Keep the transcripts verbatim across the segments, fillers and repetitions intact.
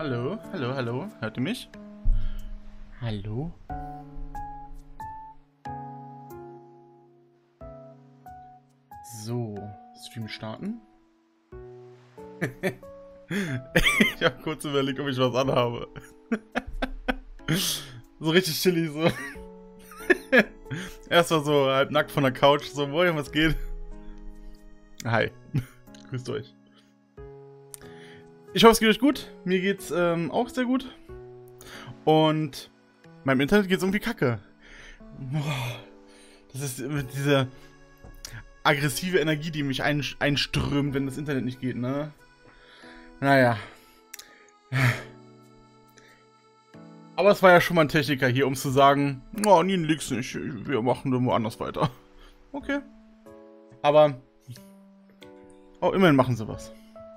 Hallo, hallo, hallo. Hört ihr mich? Hallo? So, Stream starten. Ich habe kurz überlegt, ob ich was anhabe. So richtig chillig, so. Erstmal so halb nackt von der Couch, so, moin, was geht? Hi, grüßt euch. Ich hoffe, es geht euch gut. Mir geht's ähm, auch sehr gut. Und meinem Internet geht's irgendwie kacke. Boah, das ist diese aggressive Energie, die mich ein, einströmt, wenn das Internet nicht geht, ne? Naja. Aber es war ja schon mal ein Techniker hier, um zu sagen, oh, nie liegt's nicht, wir machen dann woanders weiter. Okay. Aber, oh, immerhin machen sie was.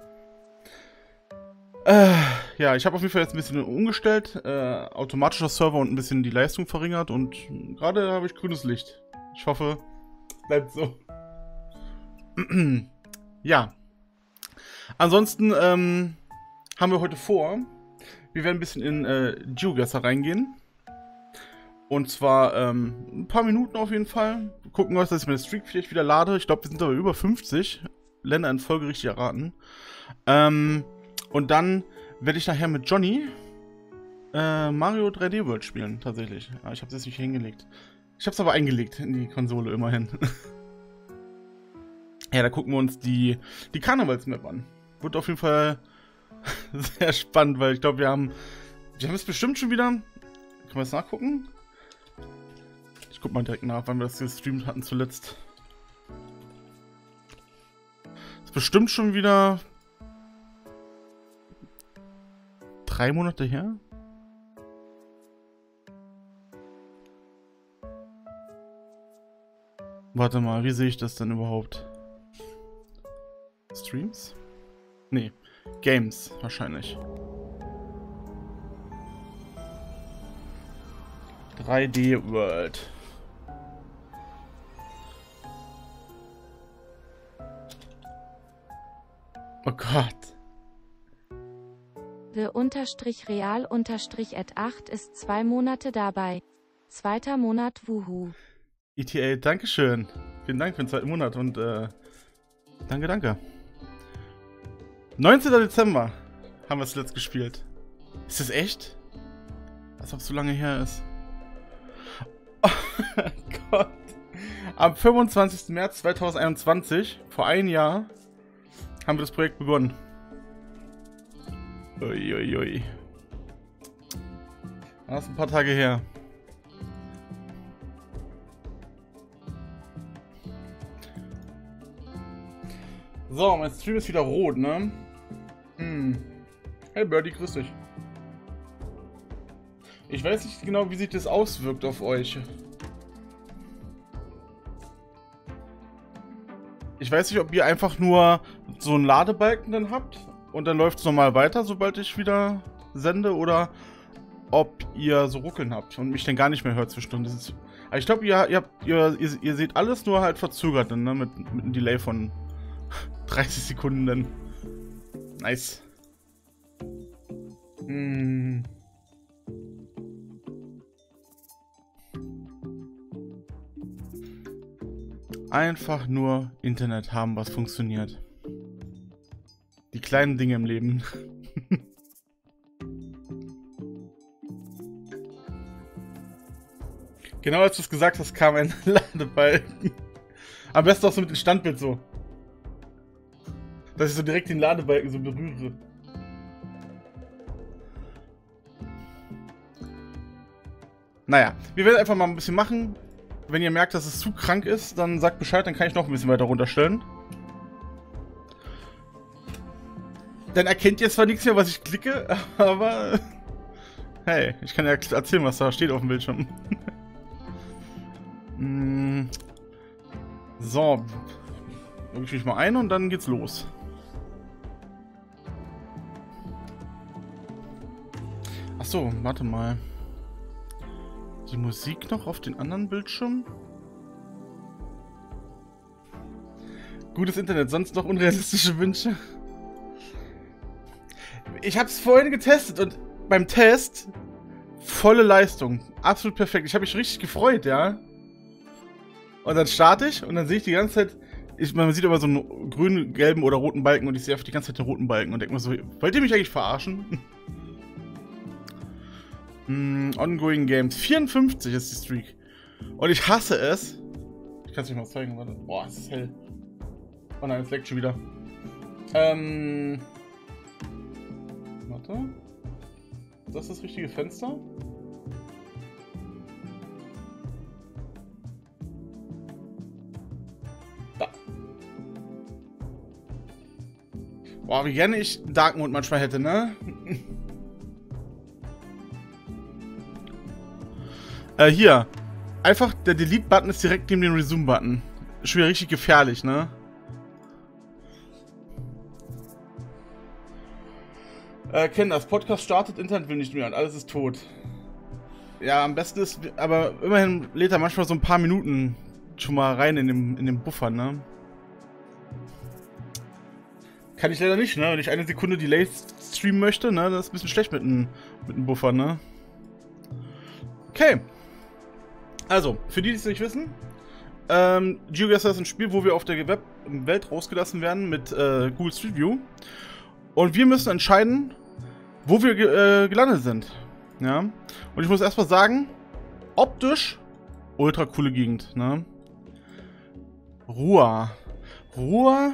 Äh, ja, ich habe auf jeden Fall jetzt ein bisschen umgestellt, äh, automatischer Server und ein bisschen die Leistung verringert und gerade habe ich grünes Licht. Ich hoffe, bleibt so. Ja. Ansonsten ähm, haben wir heute vor, wir werden ein bisschen in äh, GeoGuessr reingehen. Und zwar ähm, ein paar Minuten auf jeden Fall. Gucken wir, dass ich meine Streak vielleicht wieder lade. Ich glaube, wir sind aber über fünfzig. Länder in Folge richtig erraten. Ähm, und dann werde ich nachher mit Johnny äh, Mario drei D World spielen, tatsächlich. Aber ich habe es jetzt nicht hingelegt. Ich habe es aber eingelegt in die Konsole, immerhin. Ja, da gucken wir uns die, die Karnevalsmap an. Wird auf jeden Fall sehr spannend, weil ich glaube, wir haben wir haben es bestimmt schon wieder... Können wir das nachgucken? Ich guck mal direkt nach, wann wir das gestreamt hatten zuletzt. Ist bestimmt schon wieder... drei Monate her? Warte mal, wie sehe ich das denn überhaupt? Streams? Nee, Games wahrscheinlich. drei D World. Oh Gott. The unterstrich real unterstrich at acht ist zwei Monate dabei. Zweiter Monat, wuhu. E T A, Dankeschön. Vielen Dank für den zweiten Monat und äh, danke, danke. neunzehnter Dezember haben wir es letzt gespielt. Ist das echt? Als ob es so lange her ist. Oh Gott. Am fünfundzwanzigsten März zweitausendeinundzwanzig, vor einem Jahr, haben wir das Projekt begonnen. Uiuiui. Ui, ui. Das ist ein paar Tage her. So, mein Stream ist wieder rot, ne? Hm. Hey Birdie, grüß dich. Ich weiß nicht genau, wie sich das auswirkt auf euch. Ich weiß nicht, ob ihr einfach nur so einen Ladebalken dann habt und dann läuft es normal weiter, sobald ich wieder sende, oder ob ihr so Ruckeln habt und mich dann gar nicht mehr hört zwischendurch. Das ist, aber ich glaube, ihr, ihr, habt, ihr, ihr, ihr seht alles nur halt verzögert, dann, ne? Mit, mit einem Delay von dreißig Sekunden dann. Nice. Hm. Einfach nur Internet haben, was funktioniert. Die kleinen Dinge im Leben. Genau als du es gesagt hast, kam ein Ladebalken. Am besten auch so mit dem Standbild so. Dass ich so direkt den Ladebalken so berühre. Naja, wir werden einfach mal ein bisschen machen. Wenn ihr merkt, dass es zu krank ist, dann sagt Bescheid, dann kann ich noch ein bisschen weiter runterstellen. Dann erkennt ihr zwar nichts mehr, was ich klicke, aber... Hey, ich kann ja erzählen, was da steht auf dem Bildschirm. So. Logge ich mich mal ein und dann geht's los. Achso, warte mal. Die Musik noch auf den anderen Bildschirm? Gutes Internet, sonst noch unrealistische Wünsche? ich habe es vorhin getestet und beim Test volle Leistung. Absolut perfekt. Ich habe mich richtig gefreut, ja. Und dann starte ich und dann sehe ich die ganze Zeit, ich, man sieht immer so einen grünen, gelben oder roten Balken und ich sehe einfach die ganze Zeit den roten Balken und denke mir so, wollt ihr mich eigentlich verarschen? mm, ongoing Games. vierundfünfzig ist die Streak. Und ich hasse es. Ich kann es euch mal zeigen, warte. Boah, es ist hell. Oh nein, es leckt schon wieder. Ähm. Warte. Ist das das richtige Fenster? Da. Boah, wie gerne ich Dark Mode manchmal hätte, ne? äh, hier. Einfach, der Delete-Button ist direkt neben dem Resume-Button. Schon wieder richtig gefährlich, ne? Äh, kenn das. Podcast startet, Internet will nicht mehr und alles ist tot. Ja, am besten ist, aber immerhin lädt er manchmal so ein paar Minuten schon mal rein in den, in den Buffer, ne? Kann ich leider nicht, ne? Wenn ich eine Sekunde Delay streamen möchte, ne? Das ist ein bisschen schlecht mit dem mit dem Buffer, ne? Okay. Also, für die, die es nicht wissen, ähm, GeoGuessr ist ein Spiel, wo wir auf der Web Welt rausgelassen werden mit äh, Google Street View. Und wir müssen entscheiden, wo wir ge äh, gelandet sind. Ja. Und ich muss erstmal sagen, optisch ultra coole Gegend, ne? Ruhr. Ruhr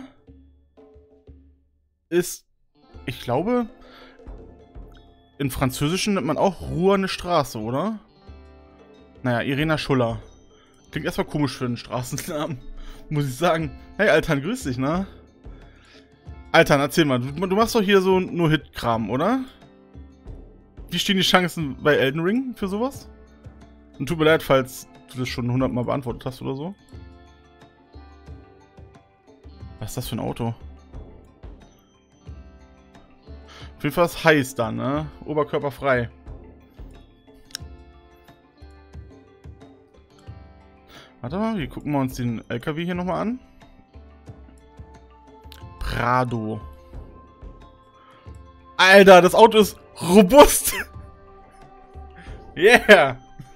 ist, ich glaube, in Französischen nennt man auch Ruhr eine Straße, oder? Naja, Irena Schuller. Klingt erstmal komisch für einen Straßennamen, muss ich sagen. Hey, Altan, grüß dich, ne? Altan, erzähl mal, du, du machst doch hier so nur Hit-Kram, oder? Wie stehen die Chancen bei Elden Ring für sowas? Und tut mir leid, falls du das schon hundertmal beantwortet hast oder so. Was ist das für ein Auto? Auf jeden Fall ist heiß dann, ne? Oberkörper frei. Warte mal, hier gucken wir uns den L K W hier nochmal an. Prado. Alter, das Auto ist robust. Yeah.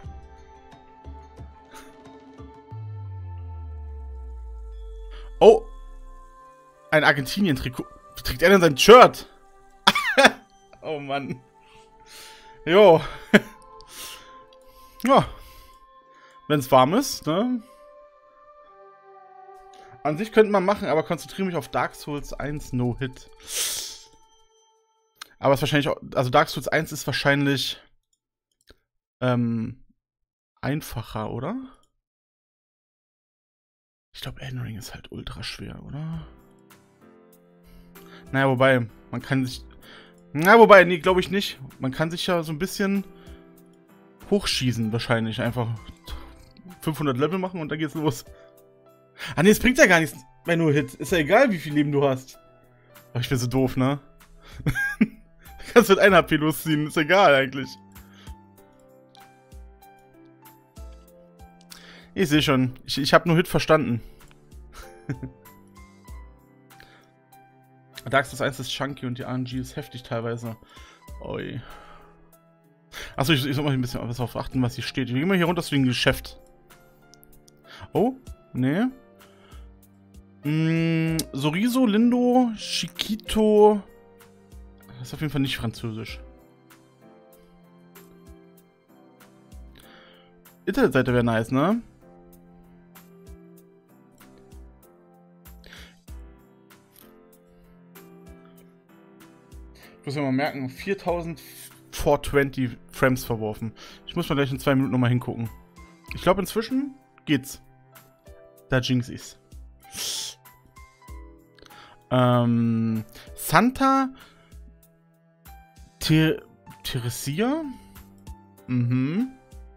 Oh. Ein Argentinien-Trikot. Wie trägt er denn sein Shirt? Oh Mann. Jo. Ja. Wenn es warm ist, ne? An sich könnte man machen, aber konzentriere mich auf Dark Souls eins No Hit. Aber es ist wahrscheinlich auch, also Dark Souls eins ist wahrscheinlich ähm, einfacher, oder? Ich glaube, Elden Ring ist halt ultra schwer, oder? Naja, wobei, man kann sich... Na, wobei, nee, glaube ich nicht. Man kann sich ja so ein bisschen hochschießen, wahrscheinlich. Einfach fünfhundert Level machen und dann geht's los. Ah, nee, es bringt ja gar nichts, wenn du Hit. Ist ja egal, wie viel Leben du hast. Aber ich bin so doof, ne? Du kannst mit einer H P losziehen, ist egal eigentlich. Ich sehe schon, ich, ich habe nur Hit verstanden. Dark Souls eins ist chunky und die R N G ist heftig teilweise. Oi. Achso, ich, ich soll mal ein bisschen darauf achten, was hier steht. Wir gehen mal hier runter zu dem Geschäft. Oh, nee. Mm, Soriso, Lindo, Chiquito. Das ist auf jeden Fall nicht französisch. Internetseite wäre nice, ne? Ich muss mir mal merken, viertausendvierhundertzwanzig Frames verworfen. Ich muss mal gleich in zwei Minuten nochmal hingucken. Ich glaube, inzwischen geht's. Da jinx ich's. Ähm, Santa Ter Teresia? Mhm.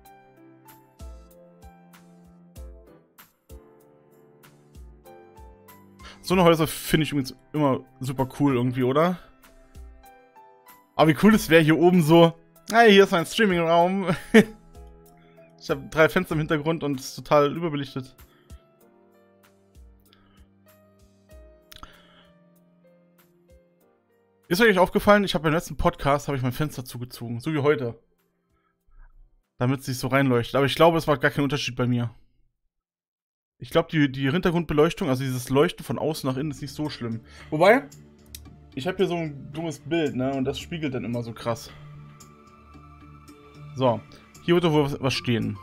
So eine Häuser finde ich übrigens immer super cool irgendwie, oder? Aber wie cool es wäre hier oben so, hey, hier ist mein Streaming-Raum. Ich habe drei Fenster im Hintergrund und es ist total überbelichtet. Ist euch aufgefallen, ich habe beim letzten Podcast habe ich mein Fenster zugezogen, so wie heute. Damit es nicht so reinleuchtet. Aber ich glaube, es macht gar keinen Unterschied bei mir. Ich glaube, die, die Hintergrundbeleuchtung, also dieses Leuchten von außen nach innen, ist nicht so schlimm. Wobei, ich habe hier so ein dummes Bild, ne? Und das spiegelt dann immer so krass. So, hier wird doch wohl was, was stehen.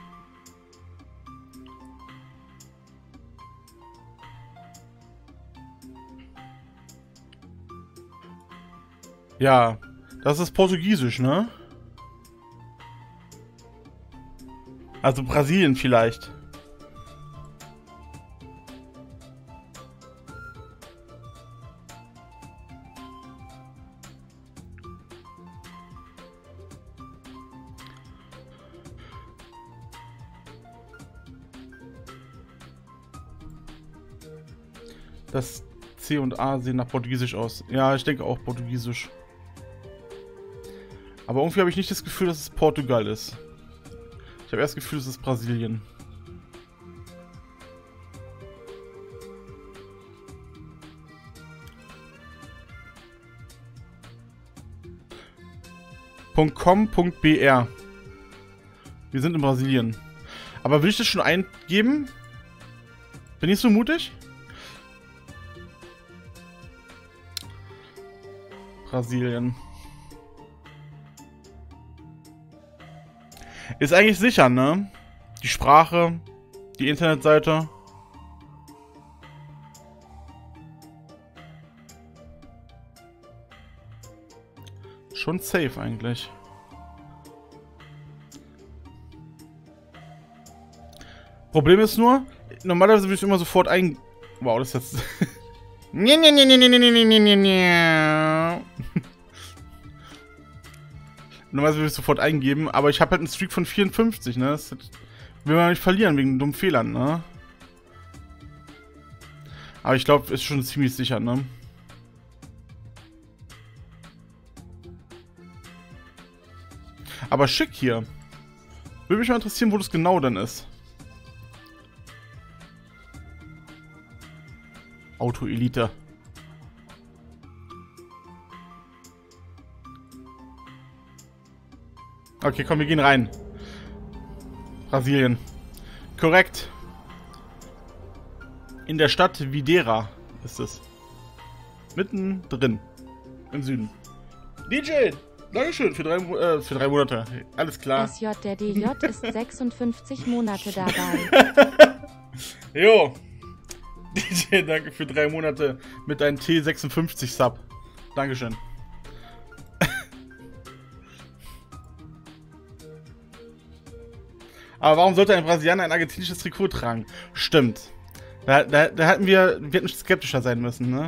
Ja, das ist Portugiesisch, ne? Also Brasilien vielleicht. Das C und A sehen nach Portugiesisch aus. Ja, ich denke auch Portugiesisch. Aber irgendwie habe ich nicht das Gefühl, dass es Portugal ist. Ich habe erst das Gefühl, es ist Brasilien. .com.br. Wir sind in Brasilien. Aber will ich das schon eingeben? Bin ich so mutig? Brasilien. Ist eigentlich sicher, ne? Die Sprache, die Internetseite. Schon safe eigentlich. Problem ist nur, normalerweise würde ich immer sofort ein... Wow, das ist jetzt... Normalerweise würde ich sofort eingeben, aber ich habe halt einen Streak von vierundfünfzig, ne? Das will man nicht verlieren wegen dummen Fehlern, ne? Aber ich glaube, ist schon ziemlich sicher, ne? Aber schick hier. Würde mich mal interessieren, wo das genau dann ist. Auto-Elite. Okay, komm, wir gehen rein. Brasilien. Korrekt. In der Stadt Videira ist es. Mitten drin. Im Süden. D J! Dankeschön für drei, äh, für drei Monate. Alles klar. S J der D J ist sechsundfünfzig Monate dabei. Jo. D J, danke für drei Monate mit deinem T sechsundfünfzig Sub. Dankeschön. Aber warum sollte ein Brasilianer ein argentinisches Trikot tragen? Stimmt. Da, da, da hatten wir, wir hätten skeptischer sein müssen, ne?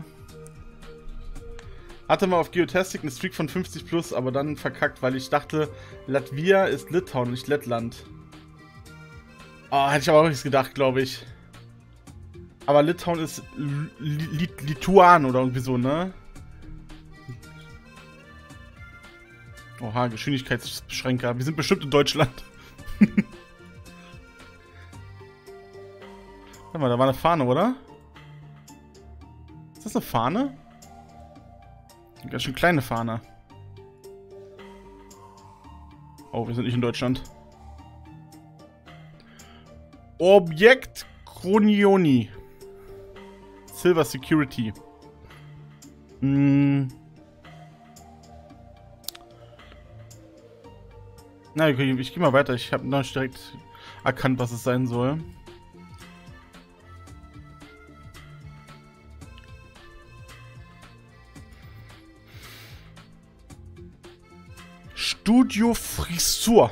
Hatte mal auf Geotastic einen Streak von fünfzig plus, aber dann verkackt, weil ich dachte, Latvia ist Litauen, nicht Lettland. Oh, hätte ich aber auch nichts gedacht, glaube ich. Aber Litauen ist Lituan oder irgendwie so, ne? Oha, Geschwindigkeitsbeschränker. Wir sind bestimmt in Deutschland. Warte mal, da war eine Fahne, oder? Ist das eine Fahne? Eine ganz schön kleine Fahne. Oh, wir sind nicht in Deutschland. Objekt Cronioni. Silver Security. Hm. Na, okay, ich gehe mal weiter. Ich habe noch nicht direkt erkannt, was es sein soll. Studio Frisur.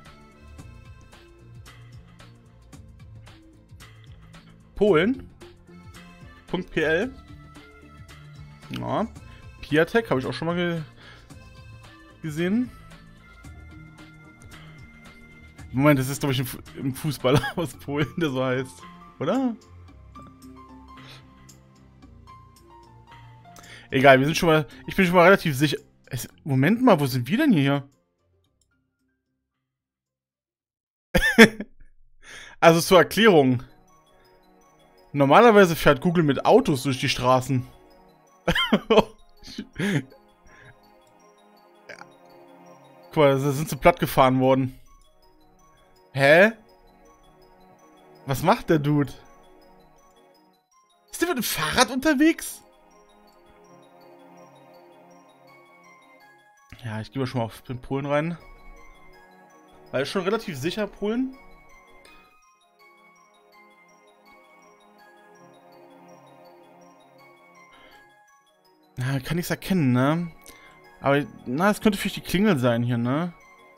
Polen. .pl. Ja. Piatek habe ich auch schon mal ge gesehen. Moment, das ist, glaube ich, ein Fußballer aus Polen, der so heißt. Oder? Egal, wir sind schon mal... Ich bin schon mal relativ sicher... Es, Moment mal, wo sind wir denn hier? Also zur Erklärung. Normalerweise fährt Google mit Autos durch die Straßen. Guck mal, da sind sie platt gefahren worden. Hä? Was macht der Dude? Ist der mit dem Fahrrad unterwegs? Ja, ich gehe mal schon mal auf den Polen rein. Weil ist schon relativ sicher, Polen. Na, kann nichts erkennen, ne? Aber, na, es könnte vielleicht die Klingel sein hier, ne?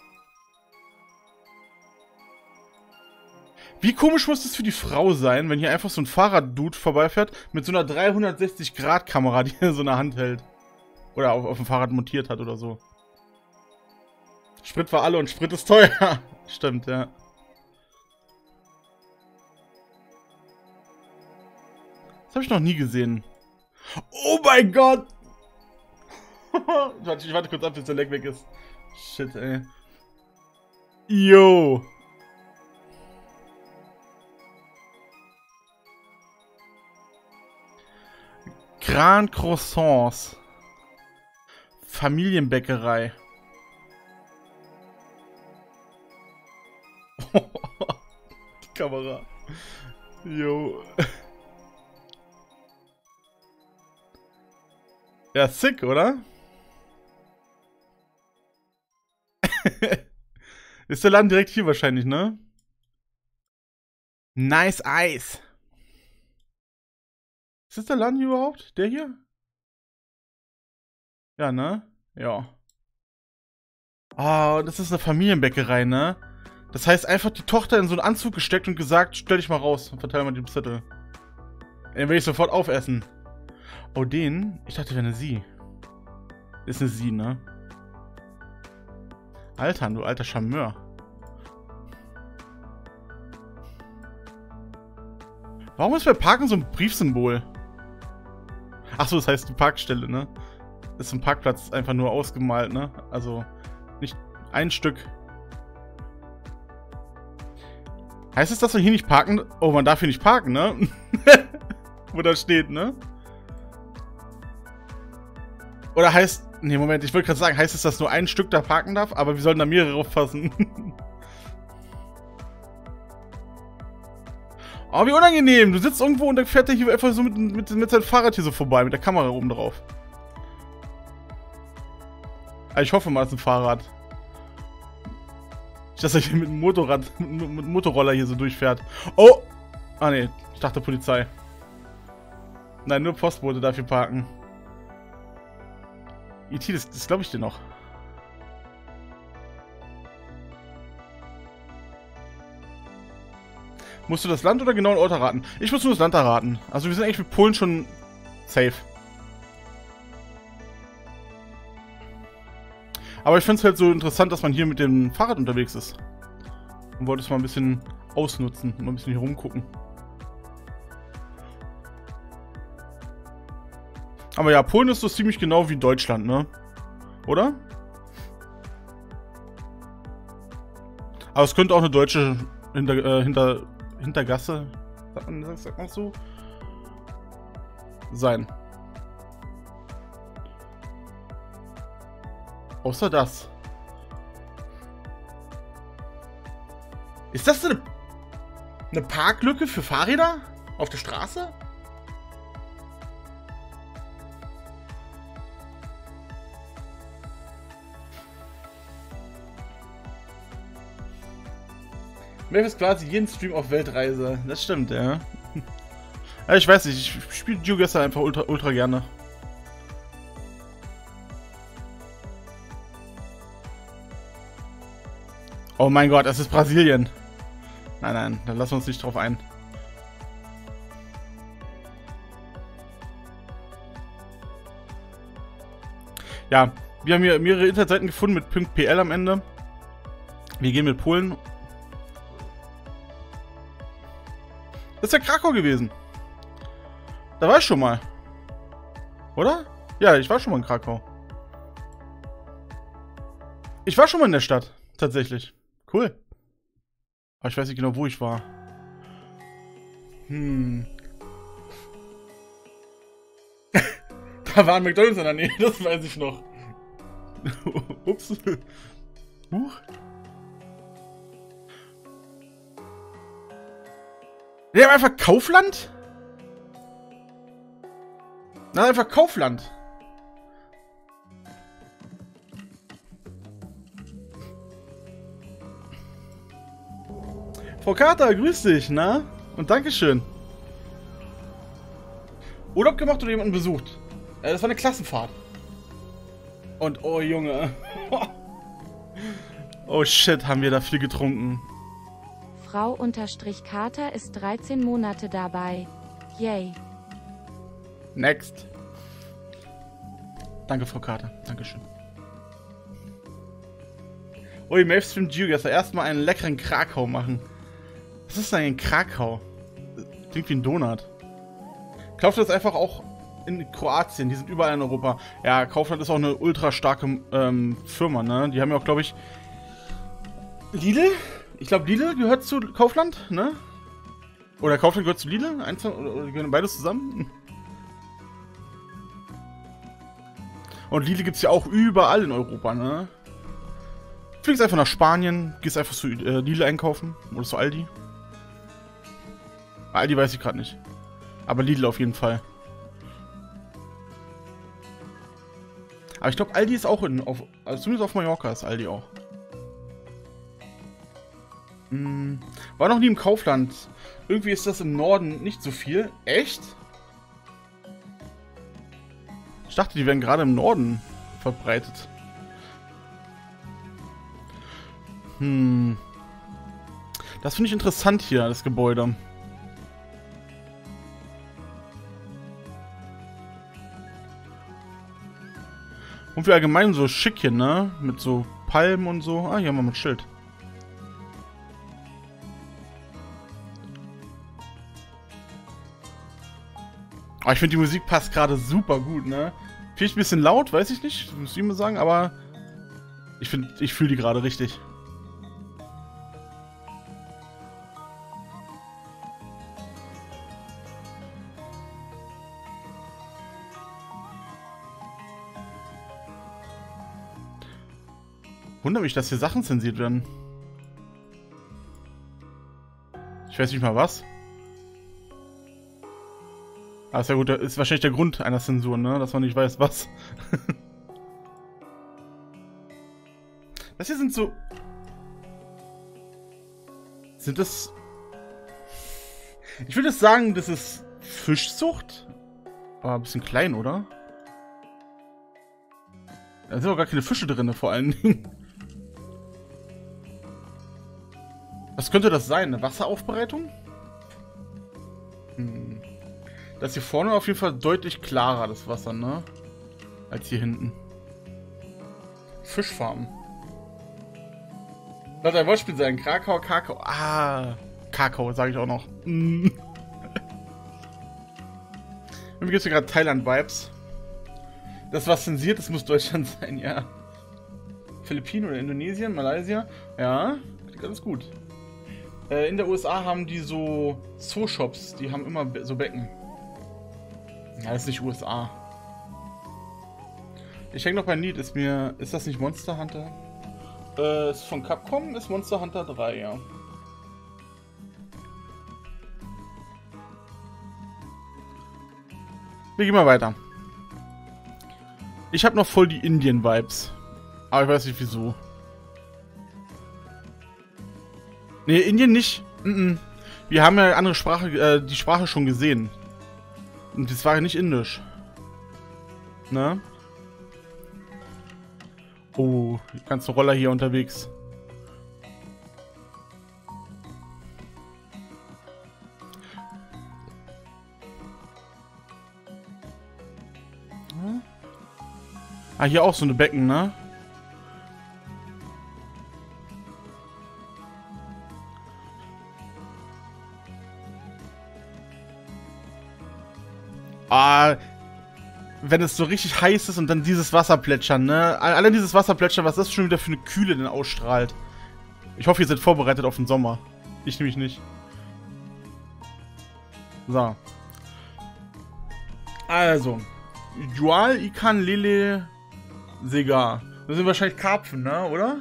Wie komisch muss das für die Frau sein, wenn hier einfach so ein Fahrrad-Dude vorbeifährt mit so einer dreihundertsechzig Grad Kamera, die er so in der Hand hält. Oder auf, auf dem Fahrrad montiert hat oder so. Sprit war alle und Sprit ist teuer. Stimmt, ja. Das habe ich noch nie gesehen. Oh mein Gott! Warte, ich warte kurz ab, bis der Leck weg ist. Shit, ey. Yo! Grand Croissants. Familienbäckerei. Die Kamera. Jo. Ja, sick, oder? Ist der Laden direkt hier wahrscheinlich, ne? Nice Eis. Ist das der Laden hier überhaupt? Der hier? Ja, ne? Ja. Oh, das ist eine Familienbäckerei, ne? Das heißt, einfach die Tochter in so einen Anzug gesteckt und gesagt, stell dich mal raus und verteile mal den Zettel. Den will ich sofort aufessen. Oh, den? Ich dachte, wäre eine Sie. Ist eine Sie, ne? Alter, du alter Charmeur. Warum ist bei Parken so ein Briefsymbol? Achso, das heißt die Parkstelle, ne? Ist ein Parkplatz einfach nur ausgemalt, ne? Also nicht ein Stück. Heißt es, dass wir hier nicht parken? Oh, man darf hier nicht parken, ne? Wo das steht, ne? Oder heißt... Ne, Moment, ich wollte gerade sagen, heißt es, dass nur ein Stück da parken darf? Aber wir sollen da mehrere aufpassen. Oh, wie unangenehm. Du sitzt irgendwo und dann fährt der hier einfach so mit, mit, mit seinem Fahrrad hier so vorbei, mit der Kamera oben drauf. Also ich hoffe mal, es ist ein Fahrrad. Nicht, dass er hier mit dem Motorrad, mit, mit dem Motorroller hier so durchfährt. Oh! Ah, ne, ich dachte Polizei. Nein, nur Postbote darf hier parken. E T, das, das glaube ich dir noch. Musst du das Land oder genau den Ort erraten? Ich muss nur das Land erraten. Also wir sind eigentlich mit Polen schon safe. Aber ich finde es halt so interessant, dass man hier mit dem Fahrrad unterwegs ist. Und wollte es mal ein bisschen ausnutzen und mal ein bisschen hier rumgucken. Aber ja, Polen ist so ziemlich genau wie Deutschland, ne? Oder? Aber es könnte auch eine deutsche hinter, äh, hinter, Hintergasse, sagt man, sagt man so, sein. Außer das. Ist das eine, eine Parklücke für Fahrräder? Auf der Straße? Maeve ist quasi jeden Stream auf Weltreise. Das stimmt, ja. Ja, ich weiß nicht, ich spiele GeoGuessr einfach ultra, ultra gerne. Oh mein Gott, es ist Brasilien. Nein, nein, dann lassen wir uns nicht drauf ein. Ja, wir haben hier mehrere Internetseiten gefunden mit .pl am Ende. Wir gehen mit Polen. Das ist ja Krakau gewesen. Da war ich schon mal. Oder? Ja, ich war schon mal in Krakau. Ich war schon mal in der Stadt. Tatsächlich. Cool. Aber ich weiß nicht genau, wo ich war. Hm. Da war ein McDonalds in der Nähe, das weiß ich noch. Ups. Huch. Wir haben einfach Kaufland? Na, einfach Kaufland. Frau Carter, grüß dich, na? Und Dankeschön. Urlaub gemacht oder jemanden besucht? Äh, das war eine Klassenfahrt. Und oh Junge. Oh shit, haben wir da viel getrunken. Frau unterstrich Carter ist dreizehn Monate dabei. Yay. Next. Danke, Frau Carter. Dankeschön. Ui, Mavestream Geogesser. Erstmal einen leckeren Krakau machen. Was ist denn ein Krakau? Klingt wie ein Donut. Kaufland ist einfach auch in Kroatien. Die sind überall in Europa. Ja, Kaufland ist auch eine ultra starke ähm, Firma, ne? Die haben ja auch, glaube ich... Lidl? Ich glaube, Lidl gehört zu Kaufland, ne? Oder Kaufland gehört zu Lidl? Eins, oder, oder gehören beides zusammen? Und Lidl gibt es ja auch überall in Europa, ne? Fliegst einfach nach Spanien, gehst einfach zu äh, Lidl einkaufen. Oder zu Aldi. Aldi weiß ich gerade nicht. Aber Lidl auf jeden Fall. Aber ich glaube, Aldi ist auch in... Auf, also zumindest auf Mallorca ist Aldi auch. Hm, war noch nie im Kaufland. Irgendwie ist das im Norden nicht so viel. Echt? Ich dachte, die werden gerade im Norden verbreitet. Hm. Das finde ich interessant hier, das Gebäude. Und wie allgemein so schick hier, ne? Mit so Palmen und so. Ah, hier haben wir mal ein Schild. Aber ich finde, die Musik passt gerade super gut, ne? Vielleicht ein bisschen laut, weiß ich nicht, muss ich mal sagen, aber ich finde, ich fühle die gerade richtig. Wundert mich, dass hier Sachen zensiert werden. Ich weiß nicht mal was. Ah, ist ja gut, das ist wahrscheinlich der Grund einer Zensur, ne? Dass man nicht weiß, was. Das hier sind so... Sind das... Ich würde sagen, das ist Fischzucht. Aber ein bisschen klein, oder? Da sind auch gar keine Fische drin, vor allen Dingen. Was könnte das sein? Eine Wasseraufbereitung? Hm. Das hier vorne auf jeden Fall deutlich klarer, das Wasser, ne? Als hier hinten. Fischfarm. Lass ein Wortspiel sein. Krakau, Kakao. Ah, Kakao, sage ich auch noch. Mm. Mir gibt es hier gerade Thailand-Vibes. Das, was zensiert, das muss Deutschland sein, ja. Philippinen oder Indonesien, Malaysia. Ja, klingt alles gut. Äh, in der U S A haben die so Zoo-Shops, die haben immer so Becken. Ja, das ist nicht U S A. Ich hänge noch bei Need, ist mir... Ist das nicht Monster Hunter? Äh, ist von Capcom, ist Monster Hunter drei, ja. Wir gehen mal weiter. Ich habe noch voll die Indien-Vibes. Aber ich weiß nicht wieso. Ne, Indien nicht. Mm-mm. Wir haben ja andere Sprache, äh, die Sprache schon gesehen. Und das war ja nicht indisch. Ne? Oh, die ganze Roller hier unterwegs. Hm? Ah, hier auch so eine Becken, ne? Ah, wenn es so richtig heiß ist und dann dieses Wasserplätschern, ne? Allein dieses Wasserplätschern, was das schon wieder für eine Kühle denn ausstrahlt. Ich hoffe, ihr seid vorbereitet auf den Sommer. Ich nämlich nicht. So. Also. Jual, Ikan, Lele, Segar. Das sind wahrscheinlich Karpfen, ne, oder?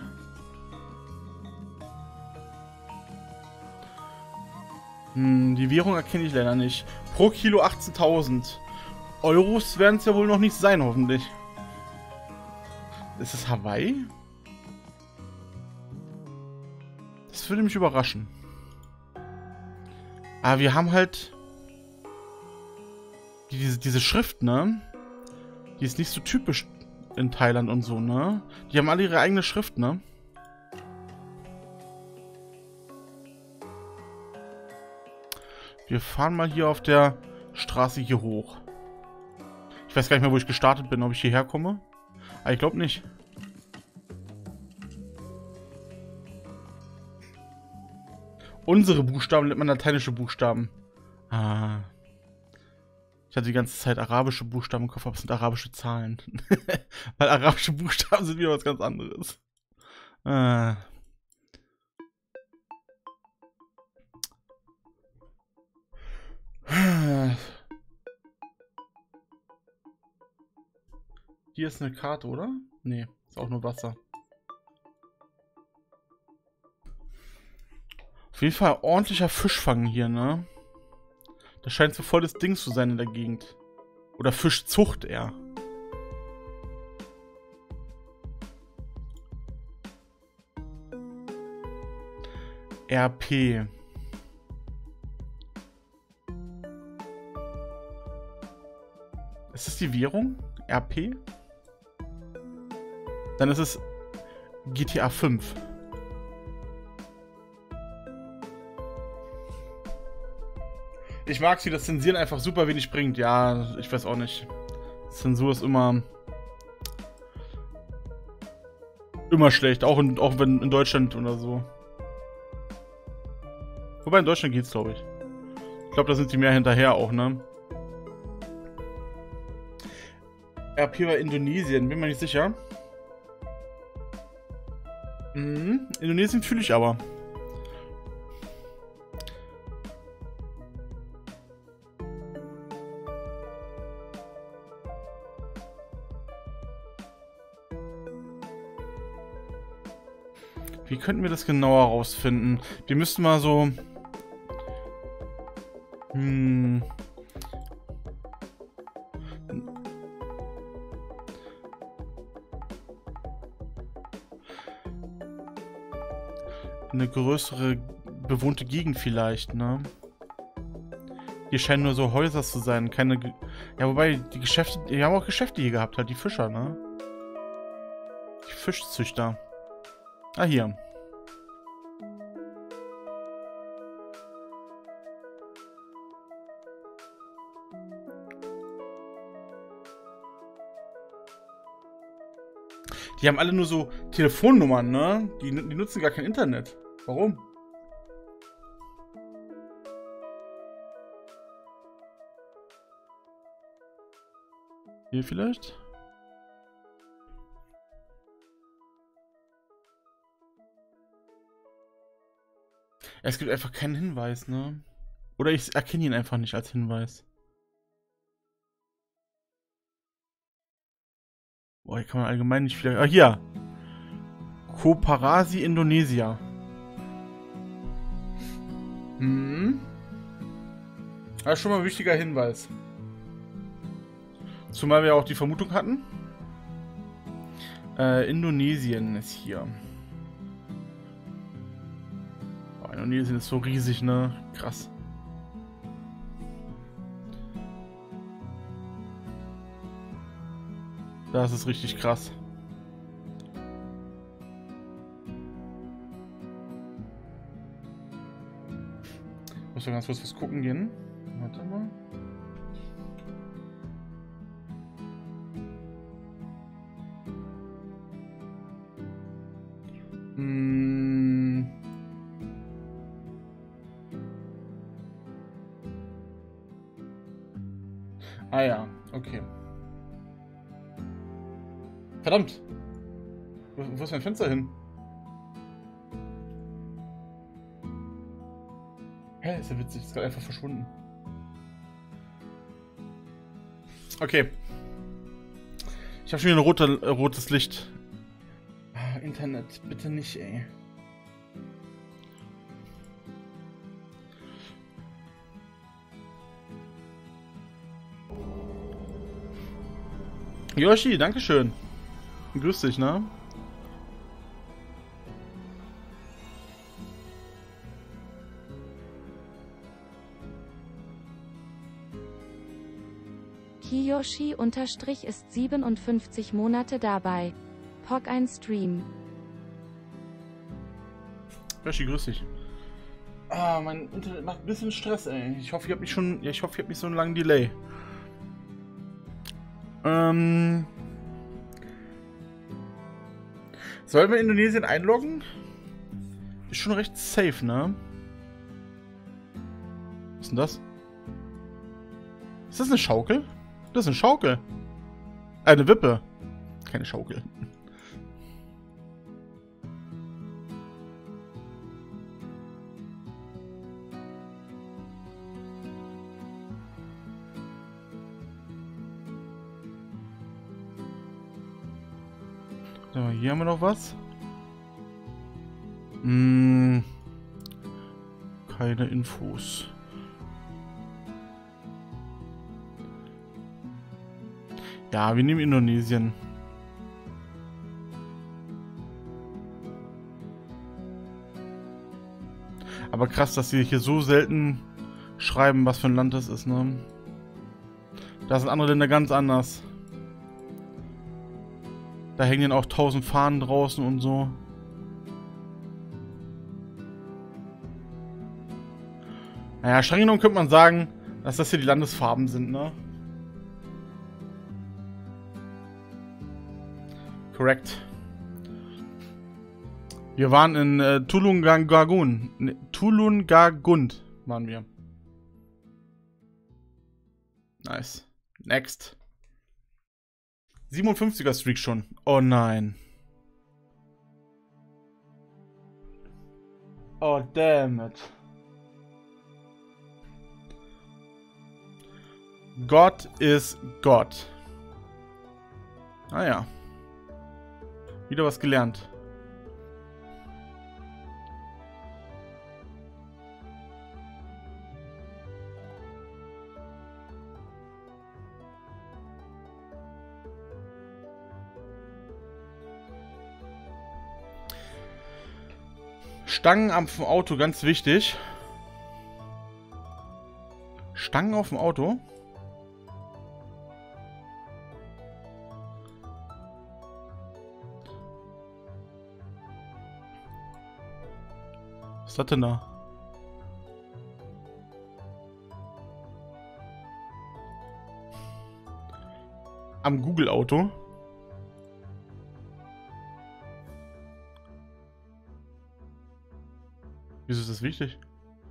Hm, die Währung erkenne ich leider nicht. Pro Kilo achtzehntausend. Euros werden es ja wohl noch nicht sein, hoffentlich. Ist es Hawaii? Das würde mich überraschen. Aber wir haben halt diese, diese Schrift, ne? Die ist nicht so typisch in Thailand und so, ne? Die haben alle ihre eigene Schrift, ne? Wir fahren mal hier auf der Straße hier hoch. Ich weiß gar nicht mehr, wo ich gestartet bin, ob ich hierher komme. Aber ich glaube nicht. Unsere Buchstaben nennt man lateinische Buchstaben. Ah. Ich hatte die ganze Zeit arabische Buchstaben im Kopf, aber es sind arabische Zahlen. Weil arabische Buchstaben sind wieder was ganz anderes. Ah. Hier ist eine Karte, oder? Nee, ist auch nur Wasser. Auf jeden Fall ordentlicher Fischfang hier, ne? Das scheint so voll das Ding zu sein in der Gegend. Oder Fischzucht eher. R P. Ist das die Währung? R P? Dann ist es G T A fünf. Ich mag sie, das Zensieren einfach super wenig bringt. Ja, ich weiß auch nicht. Zensur ist immer... immer schlecht. Auch, in, auch wenn in Deutschland oder so. Wobei in Deutschland geht's, glaube ich. Ich glaube, da sind sie mehr hinterher auch, ne? R P war Indonesien, bin mir nicht sicher. Mhm. Indonesien fühle ich aber. Wie könnten wir das genauer rausfinden? Wir müssten mal so... Hm... Eine größere bewohnte Gegend vielleicht, ne? Hier scheinen nur so Häuser zu sein, keine... Ge ja, wobei, die Geschäfte... Die haben auch Geschäfte hier gehabt, halt, die Fischer, ne? Die Fischzüchter. Ah, hier. Die haben alle nur so Telefonnummern, ne? Die, die nutzen gar kein Internet. Warum? Hier vielleicht? Es gibt einfach keinen Hinweis, ne? Oder ich erkenne ihn einfach nicht als Hinweis. Boah, hier kann man allgemein nicht viel... Ah, hier! Koparasi, Indonesia. Hm. Das ist schon mal ein wichtiger Hinweis. Zumal wir auch die Vermutung hatten. Äh, Indonesien ist hier. Oh, Indonesien ist so riesig, ne? Krass. Das ist richtig krass. Muss mal ganz kurz was gucken gehen. Warte mal. Hm. Ah ja, okay. Verdammt! Wo, wo ist mein Fenster hin? Hä, ist ja witzig, ist gerade einfach verschwunden. Okay. Ich habe schon wieder ein roter, äh, rotes Licht. Ah, Internet, bitte nicht, ey. Yoshi, dankeschön. Grüß dich, ne? Kiyoshi unterstrich ist siebenundfünfzig Monate dabei. Pock ein Stream. Yoshi, grüß dich. Ah, mein Internet macht ein bisschen Stress, ey. Ich hoffe, ich habe nicht schon. Ja, ich hoffe, ich habe nicht so einen langen Delay. Ähm. Sollen wir Indonesien einloggen? Ist schon recht safe, ne? Was ist denn das? Ist das eine Schaukel? Das ist eine Schaukel. Eine Wippe. Keine Schaukel. So, hier haben wir noch was. Hm. Keine Infos. Ja, wir nehmen Indonesien. Aber krass, dass sie hier so selten schreiben, was für ein Land das ist, ne? Da sind andere Länder ganz anders. Da hängen auch tausend Fahnen draußen und so. Naja, streng genommen könnte man sagen, dass das hier die Landesfarben sind, ne? Korrekt. Wir waren in äh, Tulungagun. Ne, Tulungagund waren wir. Nice. Next. siebenundfünfziger Streak schon. Oh nein. Oh damn it. Gott ist Gott. Ah ja. Wieder was gelernt. Stangen am Auto, ganz wichtig. Stangen auf dem Auto? Was ist das denn da? Am Google-Auto? Wieso ist das wichtig?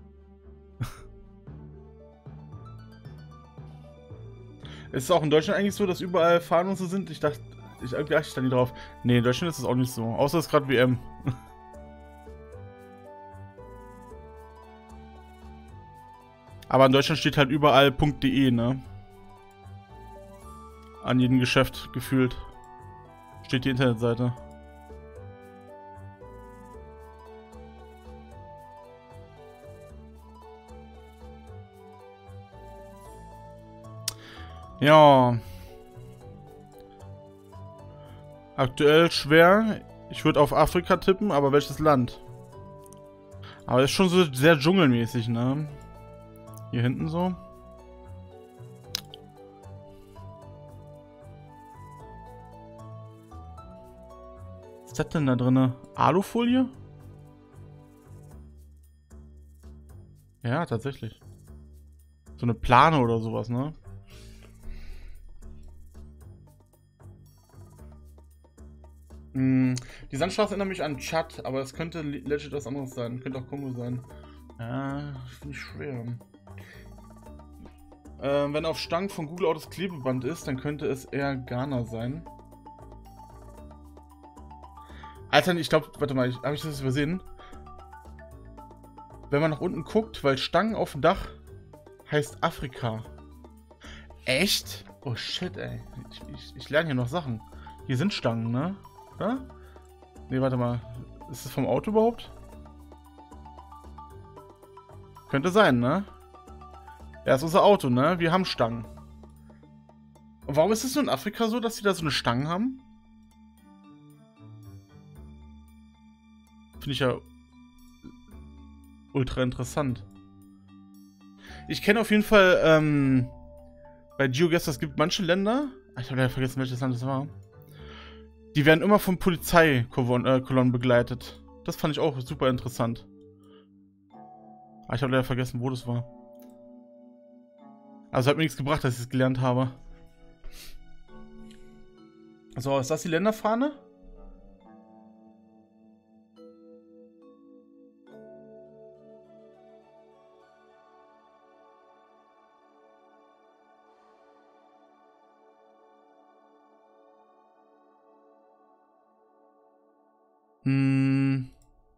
Ist es auch in Deutschland eigentlich so, dass überall Fahnen und so sind? Ich dachte, ich irgendwie achte ich da nie drauf. Nee, in Deutschland ist es auch nicht so. Außer es ist gerade W M. Aber in Deutschland steht halt überall .de, ne? An jedem Geschäft gefühlt. Steht die Internetseite. Ja. Aktuell schwer. Ich würde auf Afrika tippen, aber welches Land? Aber ist schon so sehr dschungelmäßig, ne? Hier hinten so. Was ist das denn da drin? Alufolie? Ja, tatsächlich. So eine Plane oder sowas, ne? Die Sandstraße erinnert mich an Tschad, aber es könnte legit was anderes sein. Könnte auch Kongo sein. Ja, finde ich schwer. Äh, wenn auf Stangen von Google Autos Klebeband ist, dann könnte es eher Ghana sein. Alter, ich glaube, warte mal, habe ich das übersehen? Wenn man nach unten guckt, weil Stangen auf dem Dach heißt Afrika. Echt? Oh shit, ey. Ich, ich, ich lerne hier noch Sachen. Hier sind Stangen, ne? Ja? Ne, warte mal. Ist das vom Auto überhaupt? Könnte sein, ne? Ja, ist unser Auto, ne? Wir haben Stangen. Und warum ist es nur in Afrika so, dass die da so eine Stange haben? Finde ich ja ultra interessant. Ich kenne auf jeden Fall, ähm, bei GeoGuessr, es gibt manche Länder, ich habe leider vergessen, welches Land das war, die werden immer von Polizeikolonnen begleitet. Das fand ich auch super interessant. Aber ich habe leider vergessen, wo das war. Also hat mir nichts gebracht, dass ich es gelernt habe. So, ist das die Länderfahne? Hm.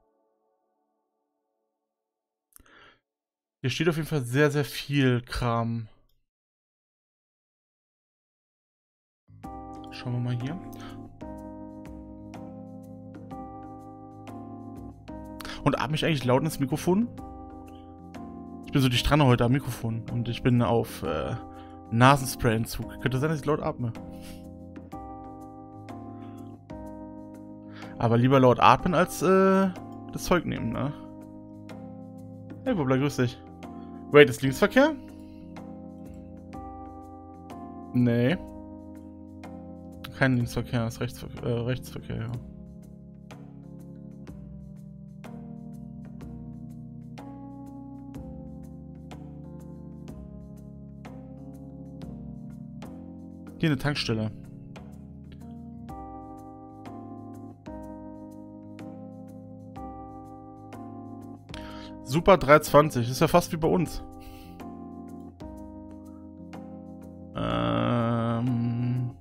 Hier steht auf jeden Fall sehr, sehr viel Kram. Schauen wir mal hier. Und atme ich eigentlich laut ins Mikrofon? Ich bin so dicht dran heute am Mikrofon. Und ich bin auf äh, Nasenspray-Entzug. Könnte sein, dass ich laut atme. Aber lieber laut atmen als äh, das Zeug nehmen, ne? Hey, Bubla, grüß dich. Wait, ist Linksverkehr? Nee. Kein Linksverkehr, ist Rechtsver äh, Rechtsverkehr, ja. Hier eine Tankstelle. Super dreihundertzwanzig, ist ja fast wie bei uns. Ähm...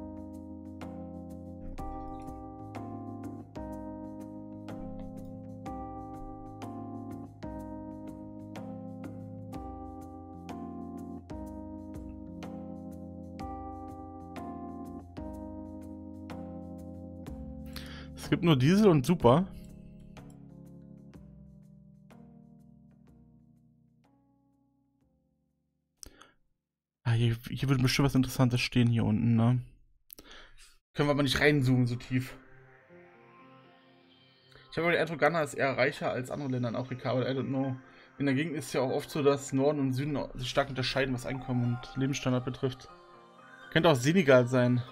Es gibt nur Diesel und Super. Ah, hier, hier würde bestimmt was Interessantes stehen hier unten, ne? Können wir aber nicht reinzoomen so tief. Ich habe den Eindruck, Ghana ist eher reicher als andere Länder in Afrika, aber I don't know. In der Gegend ist es ja auch oft so, dass Norden und Süden sich stark unterscheiden, was Einkommen und Lebensstandard betrifft. Könnte auch Senegal sein.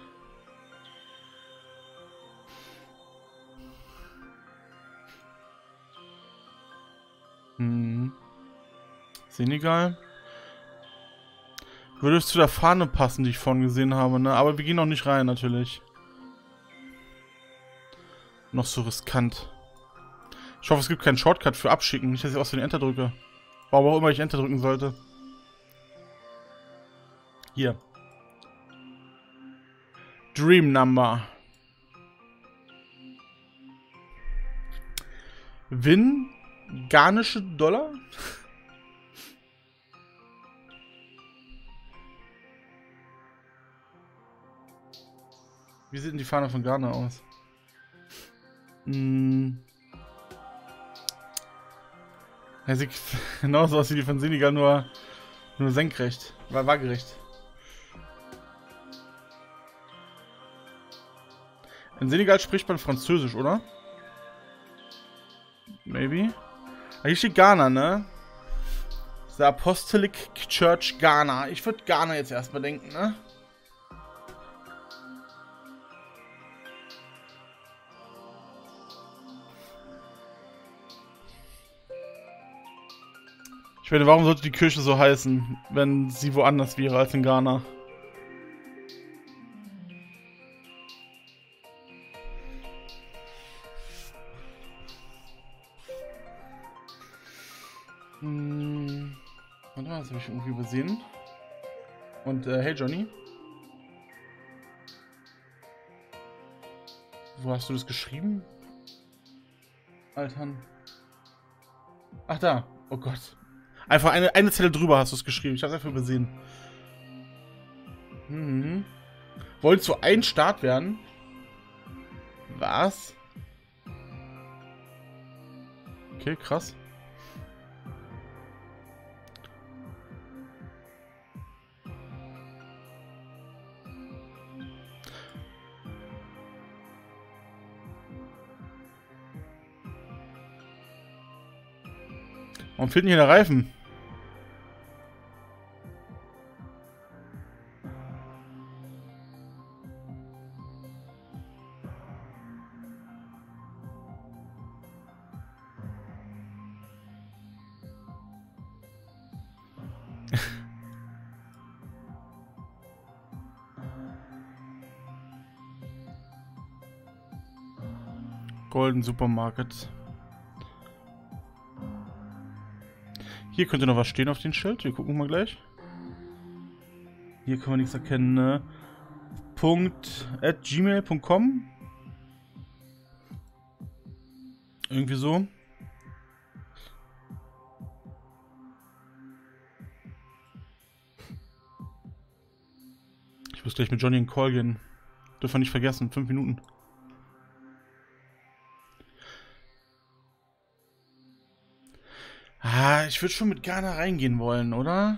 Hm. Senegal. Würde es zu der Fahne passen, die ich vorhin gesehen habe, ne? Aber wir gehen noch nicht rein, natürlich. Noch so riskant. Ich hoffe, es gibt keinen Shortcut für Abschicken. Nicht, dass ich aus den Enter drücke. Warum auch immer ich Enter drücken sollte. Hier. Dream Number. Win. Ghanaische Dollar? Wie sieht denn die Fahne von Ghana aus? Hm. Er sieht genauso aus wie die von Senegal, nur, nur senkrecht. War waagerecht. In Senegal spricht man Französisch, oder? Maybe. Hier steht Ghana, ne? The Apostolic Church Ghana. Ich würde Ghana jetzt erstmal denken, ne? Ich meine, warum sollte die Kirche so heißen, wenn sie woanders wäre als in Ghana? Hm. Warte mal, das habe ich irgendwie übersehen. Und, äh, hey Johnny. Wo hast du das geschrieben? Altern. Ach da. Oh Gott. Einfach eine, eine Zelle drüber hast du es geschrieben. Ich habe es einfach übersehen. Mhm. Wolltest du ein Start werden? Was? Okay, krass. Warum fehlt denn hier der Reifen? Golden Supermarket. Hier könnte noch was stehen auf dem Schild. Wir gucken mal gleich. Hier können wir nichts erkennen. Ne? Punkt at gmail punkt com. Irgendwie so. Ich muss gleich mit Johnny in den Call gehen. Dürfen wir nicht vergessen. Fünf Minuten. Ah, ich würde schon mit Ghana reingehen wollen, oder?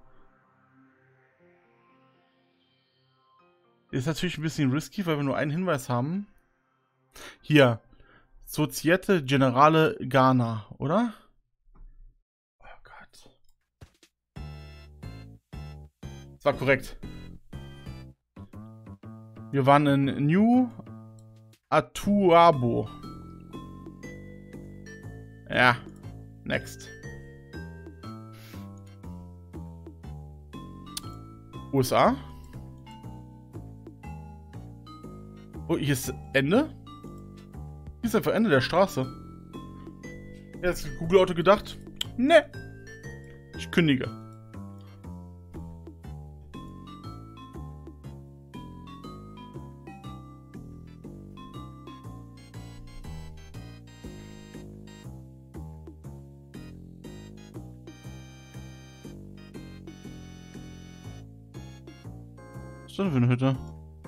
Ist natürlich ein bisschen risky, weil wir nur einen Hinweis haben. Hier. Societe Generale Ghana, oder? Oh Gott. Das war korrekt. Wir waren in New Atuabo. Ja. Next. U S A. Oh, hier ist Ende? Hier ist einfach Ende der Straße. Jetzt Google Auto gedacht. Ne. Ich kündige. Was ist das denn für eine Hütte?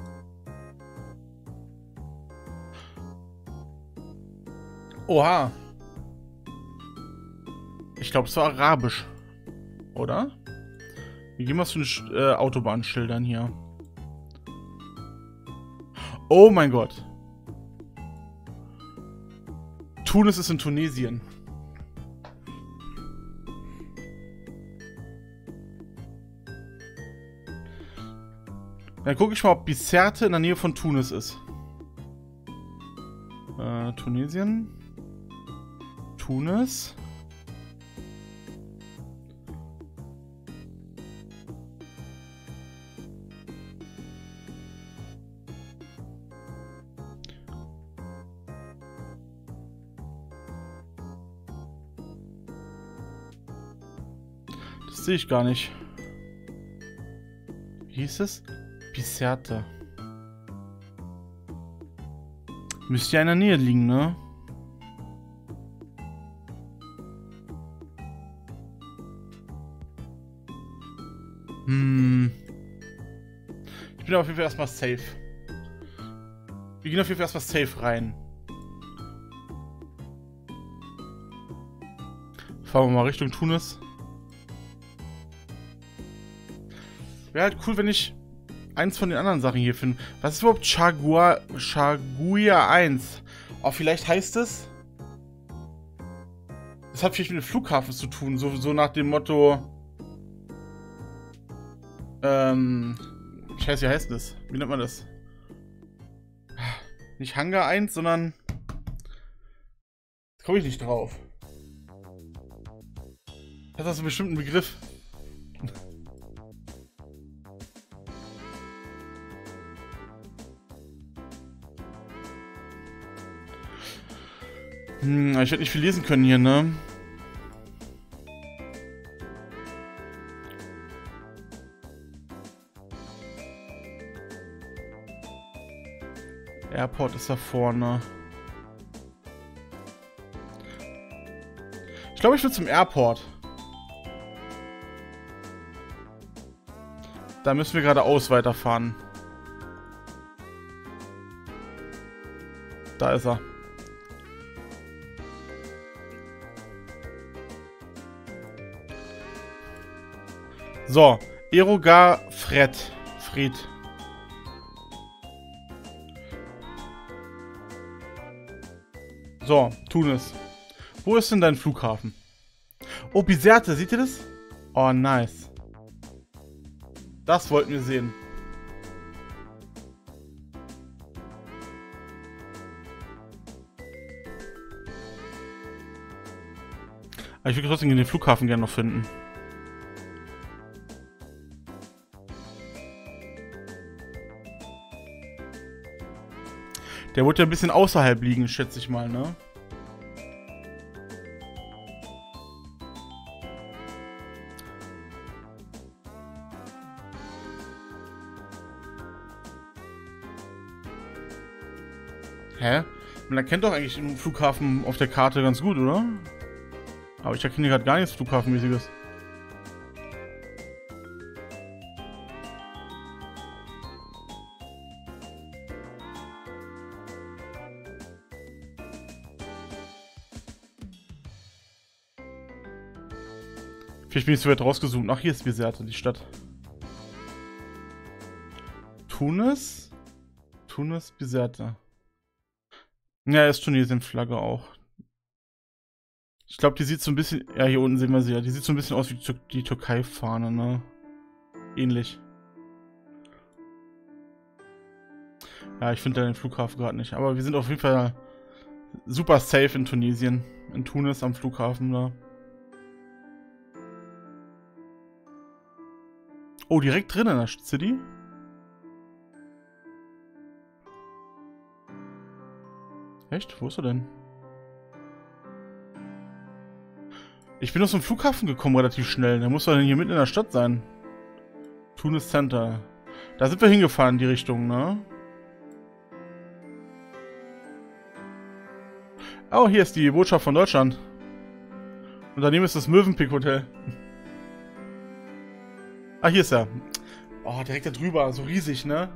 Oha. Ich glaube, es war arabisch. Oder? Wie gehen wir zu den äh, Autobahnschildern hier? Oh mein Gott. Tunis ist in Tunesien. Dann gucke ich mal, ob Bizerte in der Nähe von Tunis ist. Äh, Tunesien. Tunis. Das sehe ich gar nicht. Wie hieß es? Bizerte. Müsste ja in der Nähe liegen, ne? Hm. Ich bin auf jeden Fall erstmal safe. Wir gehen auf jeden Fall erstmal safe rein. Fahren wir mal Richtung Tunis. Wäre halt cool, wenn ich eins von den anderen Sachen hier finde. Was ist überhaupt Chagua, Chaguia eins? Oh, vielleicht heißt es... Das hat vielleicht mit dem Flughafen zu tun. So, so nach dem Motto... Ähm... Scheiße, wie heißt das? Wie nennt man das? Nicht Hangar eins, sondern... Da komme ich nicht drauf. Das ist einen bestimmten Begriff. Hm, ich werde nicht viel lesen können hier, ne? Airport ist da vorne. Ich glaube, ich will zum Airport. Da müssen wir geradeaus weiterfahren. Da ist er. So, Erogar Fred. Fred. So, Tunis. Wo ist denn dein Flughafen? Oh, Bizerte, seht ihr das? Oh, nice. Das wollten wir sehen. Aber ich will trotzdem den Flughafen gerne noch finden. Der wird ja ein bisschen außerhalb liegen, schätze ich mal, ne? Hä? Man erkennt doch eigentlich den Flughafen auf der Karte ganz gut, oder? Aber ich erkenne gerade gar nichts Flughafenmäßiges. Vielleicht bin ich so weit rausgezoomt. Ach, hier ist Bizerte, die Stadt. Tunis? Tunis, Bizerte. Ja, ist Tunesien-Flagge auch. Ich glaube, die sieht so ein bisschen... Ja, hier unten sehen wir sie ja. Die sieht so ein bisschen aus wie die, die Türkei-Fahne, ne? Ähnlich. Ja, ich finde da den Flughafen gerade nicht. Aber wir sind auf jeden Fall super safe in Tunesien. In Tunis am Flughafen, da. Oh, direkt drin in der City? Echt? Wo ist er denn? Ich bin aus dem Flughafen gekommen relativ schnell. Der muss doch hier mitten in der Stadt sein. Tunis Center. Da sind wir hingefahren in die Richtung, ne? Oh, hier ist die Botschaft von Deutschland. Und daneben ist das Mövenpick Hotel. Ah, hier ist er. Oh, direkt da drüber. So riesig, ne?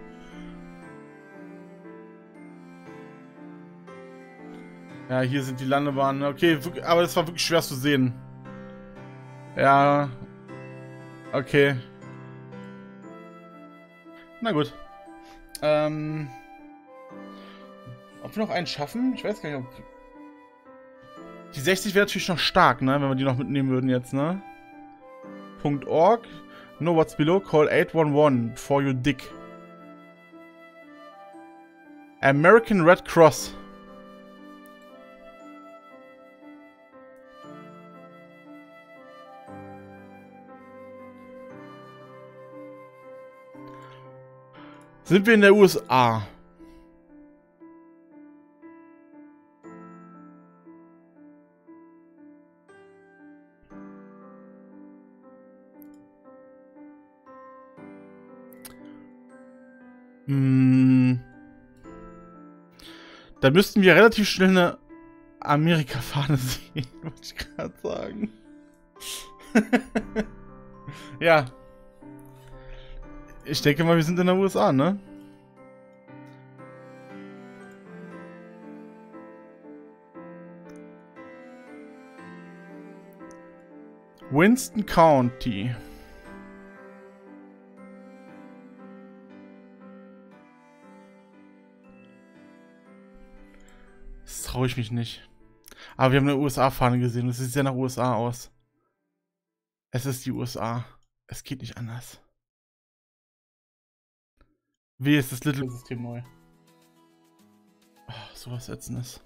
Ja, hier sind die Landebahnen. Okay, aber das war wirklich schwer zu sehen. Ja. Okay. Na gut. Ähm. Ob wir noch einen schaffen? Ich weiß gar nicht, ob... Die sechzig wäre natürlich noch stark, ne? Wenn wir die noch mitnehmen würden jetzt, ne? .org. Know what's below? Call eight one one before you dig. American Red Cross. Sind wir in der U S A? Hm. Da müssten wir relativ schnell eine Amerika-Fahne sehen, wollte ich gerade sagen. Ja. Ich denke mal, wir sind in der U S A, ne? Winston County. Das traue ich mich nicht. Aber wir haben eine U S A-Fahne gesehen. Das sieht sehr nach U S A aus. Es ist die U S A. Es geht nicht anders. Wie ist das Little System neu? Oh, sowas Ätzendes.